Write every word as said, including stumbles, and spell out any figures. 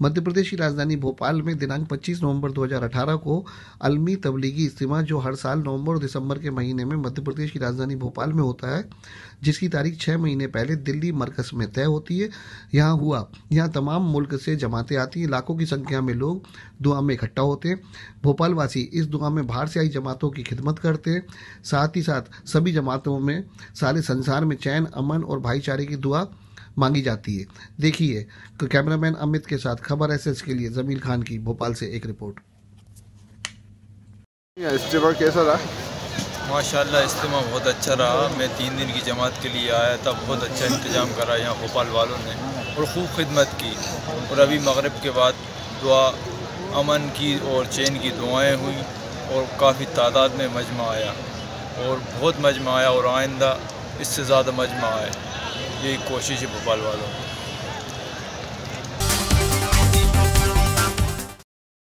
मध्य प्रदेश की राजधानी भोपाल में दिनांक पच्चीस नवंबर दो हज़ार अठारह को अलमी तबलीगी इज्तिमा, जो हर साल नवंबर और दिसंबर के महीने में मध्य प्रदेश की राजधानी भोपाल में होता है, जिसकी तारीख छः महीने पहले दिल्ली मरकज में तय होती है, यहाँ हुआ। यहाँ तमाम मुल्क से जमातें आती हैं, लाखों की संख्या में लोग दुआ में इकट्ठा होते हैं। भोपाल वासी इस दुआ में बाहर से आई जमातों की खिदमत करते हैं। साथ ही साथ सभी जमातों में सारे संसार में चैन, अमन और भाईचारे की दुआ मांगी जाती है। देखिए तो कैमरामैन अमित के साथ खबर एसएस के लिए जमील खान की भोपाल से एक रिपोर्ट। इज्तिमा कैसा रहा? माशाल्लाह इज्तिमा बहुत अच्छा रहा। मैं तीन दिन की जमात के लिए आया था। बहुत अच्छा इंतज़ाम करा यहाँ भोपाल वालों ने और खूब खिदमत की। और अभी मगरिब के बाद दुआ अमन की और चैन की दुआएं हुई और काफ़ी तादाद में मजमा आया और बहुत मजमा आया और आइंदा इससे ज़्यादा मजमा आए, यही कोशिश है भोपाल वालों की।